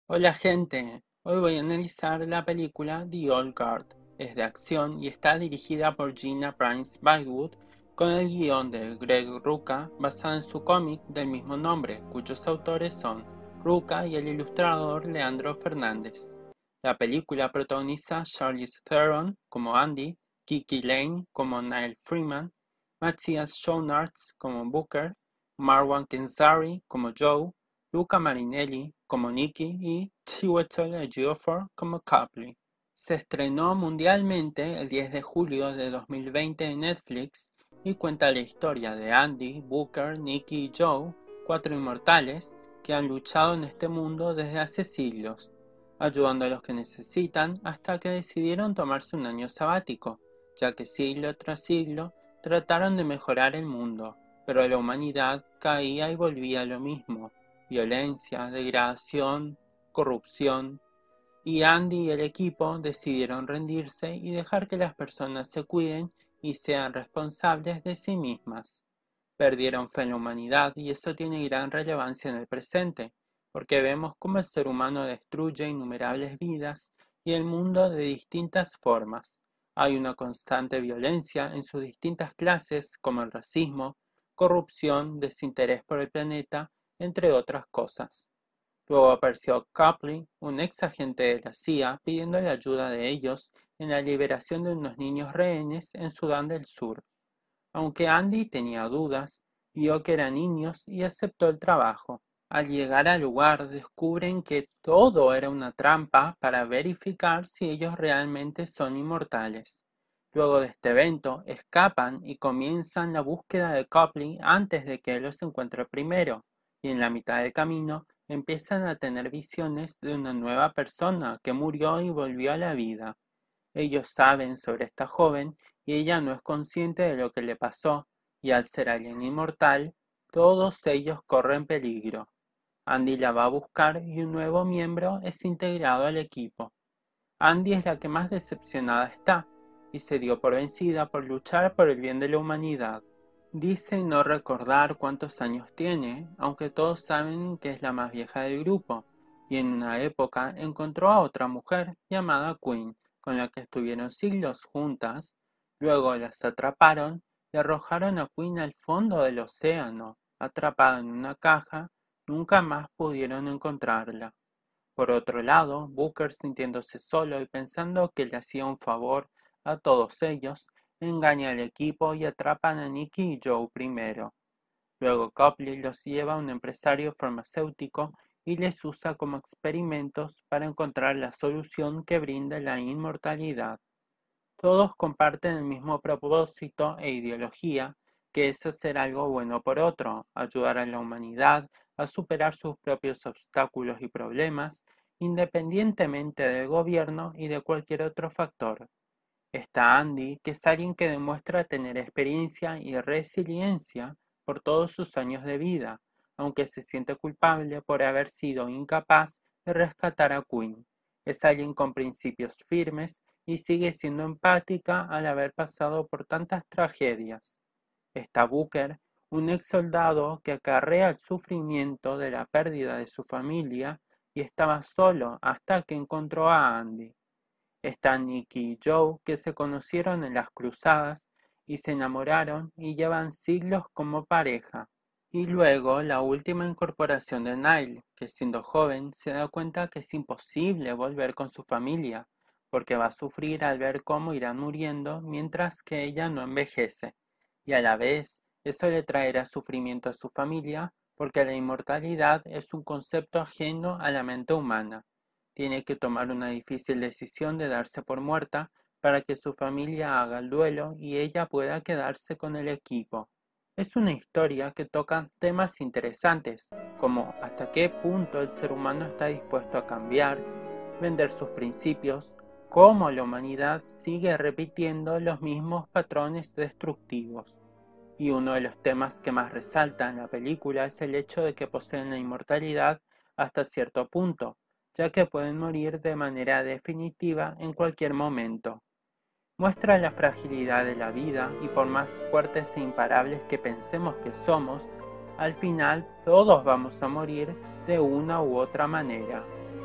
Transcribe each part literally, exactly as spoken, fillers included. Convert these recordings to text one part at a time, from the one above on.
Hola gente, hoy voy a analizar la película The Old Guard. Es de acción y está dirigida por Gina Prince Bythewood con el guión de Greg Rucka basada en su cómic del mismo nombre, cuyos autores son Rucka y el ilustrador Leandro Fernández. La película protagoniza a Charlize Theron como Andy, Kiki Lane como Niall Freeman, Matthias Schoenaerts como Booker, Marwan Kenzari como Joe, Luca Marinelli como Nicky y Chiwetel Ejiofor como Copley. Se estrenó mundialmente el diez de julio de dos mil veinte en Netflix y cuenta la historia de Andy, Booker, Nicky y Joe, cuatro inmortales que han luchado en este mundo desde hace siglos, ayudando a los que necesitan hasta que decidieron tomarse un año sabático, ya que siglo tras siglo trataron de mejorar el mundo, pero la humanidad caía y volvía a lo mismo: violencia, degradación, corrupción, y Andy y el equipo decidieron rendirse y dejar que las personas se cuiden y sean responsables de sí mismas. Perdieron fe en la humanidad y eso tiene gran relevancia en el presente, porque vemos cómo el ser humano destruye innumerables vidas y el mundo de distintas formas. Hay una constante violencia en sus distintas clases, como el racismo, corrupción, desinterés por el planeta, entre otras cosas. Luego apareció Copley, un ex agente de la C I A, pidiendo la ayuda de ellos en la liberación de unos niños rehenes en Sudán del Sur. Aunque Andy tenía dudas, vio que eran niños y aceptó el trabajo. Al llegar al lugar, descubren que todo era una trampa para verificar si ellos realmente son inmortales. Luego de este evento, escapan y comienzan la búsqueda de Copley antes de que él los encuentre primero, y en la mitad del camino empiezan a tener visiones de una nueva persona que murió y volvió a la vida. Ellos saben sobre esta joven y ella no es consciente de lo que le pasó, y al ser alguien inmortal, todos ellos corren peligro. Andy la va a buscar y un nuevo miembro es integrado al equipo. Andy es la que más decepcionada está, y se dio por vencida por luchar por el bien de la humanidad. Dice no recordar cuántos años tiene, aunque todos saben que es la más vieja del grupo, y en una época encontró a otra mujer llamada Queen, con la que estuvieron siglos juntas. Luego las atraparon y arrojaron a Queen al fondo del océano. Atrapada en una caja, nunca más pudieron encontrarla. Por otro lado, Booker, sintiéndose solo y pensando que le hacía un favor a todos ellos, engaña al equipo y atrapan a Nicky y Joe primero. Luego Copley los lleva a un empresario farmacéutico y les usa como experimentos para encontrar la solución que brinda la inmortalidad. Todos comparten el mismo propósito e ideología, que es hacer algo bueno por otro, ayudar a la humanidad a superar sus propios obstáculos y problemas, independientemente del gobierno y de cualquier otro factor. Está Andy, que es alguien que demuestra tener experiencia y resiliencia por todos sus años de vida, aunque se siente culpable por haber sido incapaz de rescatar a Quinn. Es alguien con principios firmes y sigue siendo empática al haber pasado por tantas tragedias. Está Booker, un ex soldado que acarrea el sufrimiento de la pérdida de su familia y estaba solo hasta que encontró a Andy. Están Nicky y Joe, que se conocieron en las cruzadas y se enamoraron y llevan siglos como pareja. Y luego la última incorporación de Nile, que siendo joven se da cuenta que es imposible volver con su familia, porque va a sufrir al ver cómo irán muriendo mientras que ella no envejece, y a la vez eso le traerá sufrimiento a su familia, porque la inmortalidad es un concepto ajeno a la mente humana. Tiene que tomar una difícil decisión de darse por muerta para que su familia haga el duelo y ella pueda quedarse con el equipo. Es una historia que toca temas interesantes, como hasta qué punto el ser humano está dispuesto a cambiar, vender sus principios, cómo la humanidad sigue repitiendo los mismos patrones destructivos. Y uno de los temas que más resalta en la película es el hecho de que poseen la inmortalidad hasta cierto punto, ya que pueden morir de manera definitiva en cualquier momento. Muestra la fragilidad de la vida y por más fuertes e imparables que pensemos que somos, al final todos vamos a morir de una u otra manera.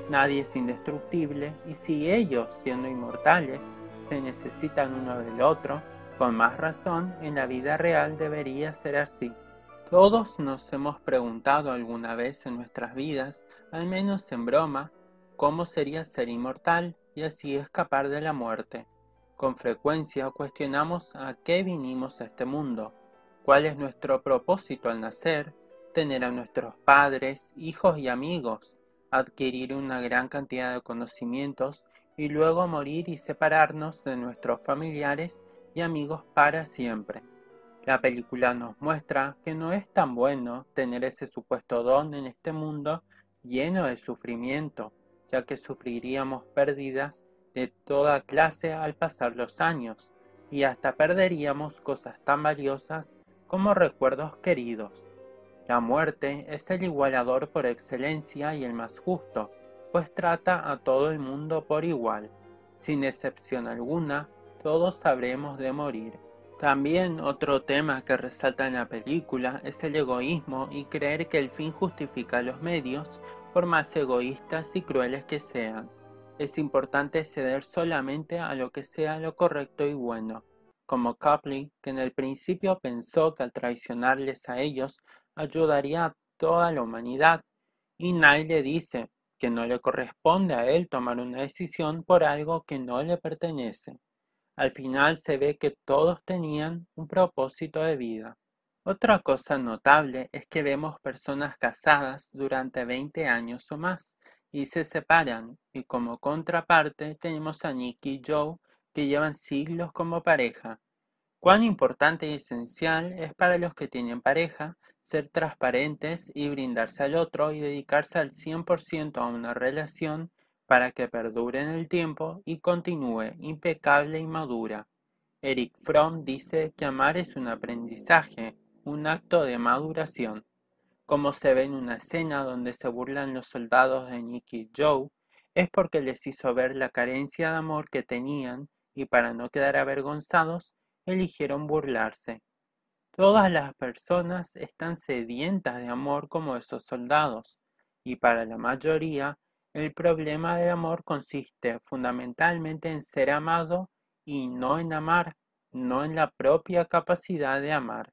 Nadie es indestructible y si ellos, siendo inmortales, se necesitan uno del otro, con más razón en la vida real debería ser así. Todos nos hemos preguntado alguna vez en nuestras vidas, al menos en broma, cómo sería ser inmortal y así escapar de la muerte. Con frecuencia cuestionamos a qué vinimos a este mundo, cuál es nuestro propósito al nacer, tener a nuestros padres, hijos y amigos, adquirir una gran cantidad de conocimientos y luego morir y separarnos de nuestros familiares y amigos para siempre. La película nos muestra que no es tan bueno tener ese supuesto don en este mundo lleno de sufrimiento, ya que sufriríamos pérdidas de toda clase al pasar los años y hasta perderíamos cosas tan valiosas como recuerdos queridos. La muerte es el igualador por excelencia y el más justo, pues trata a todo el mundo por igual. Sin excepción alguna, todos habremos de morir. También otro tema que resalta en la película es el egoísmo y creer que el fin justifica los medios, por más egoístas y crueles que sean. Es importante ceder solamente a lo que sea lo correcto y bueno, como Copley, que en el principio pensó que al traicionarles a ellos ayudaría a toda la humanidad, y Nile le dice que no le corresponde a él tomar una decisión por algo que no le pertenece. Al final se ve que todos tenían un propósito de vida. Otra cosa notable es que vemos personas casadas durante veinte años o más y se separan, y como contraparte tenemos a Nick y Joe que llevan siglos como pareja. Cuán importante y esencial es para los que tienen pareja ser transparentes y brindarse al otro y dedicarse al cien por ciento a una relación para que perdure en el tiempo y continúe impecable y madura. Eric Fromm dice que amar es un aprendizaje, un acto de maduración. Como se ve en una escena donde se burlan los soldados de Nick y Joe, es porque les hizo ver la carencia de amor que tenían y para no quedar avergonzados, eligieron burlarse. Todas las personas están sedientas de amor como esos soldados, y para la mayoría, el problema del amor consiste fundamentalmente en ser amado y no en amar, no en la propia capacidad de amar.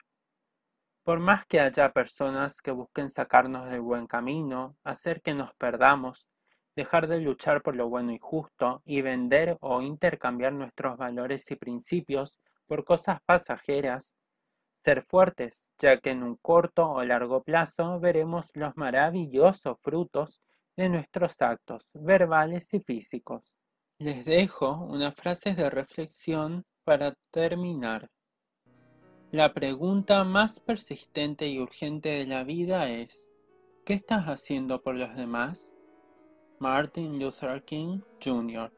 Por más que haya personas que busquen sacarnos del buen camino, hacer que nos perdamos, dejar de luchar por lo bueno y justo y vender o intercambiar nuestros valores y principios por cosas pasajeras, ser fuertes, ya que en un corto o largo plazo veremos los maravillosos frutos de nuestros actos verbales y físicos. Les dejo unas frases de reflexión para terminar. La pregunta más persistente y urgente de la vida es: ¿qué estás haciendo por los demás? Martin Luther King, junior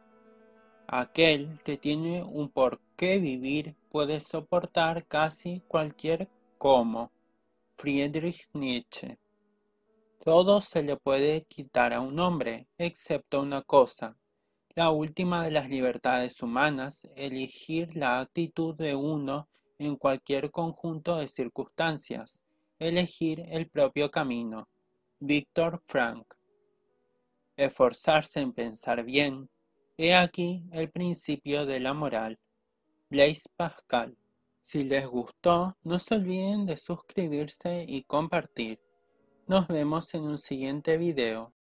Aquel que tiene un por qué vivir puede soportar casi cualquier cómo. Friedrich Nietzsche. Todo se le puede quitar a un hombre, excepto una cosa, la última de las libertades humanas, elegir la actitud de uno en cualquier conjunto de circunstancias, elegir el propio camino. Viktor Frankl. Esforzarse en pensar bien. He aquí el principio de la moral. Blaise Pascal. Si les gustó, no se olviden de suscribirse y compartir. Nos vemos en un siguiente video.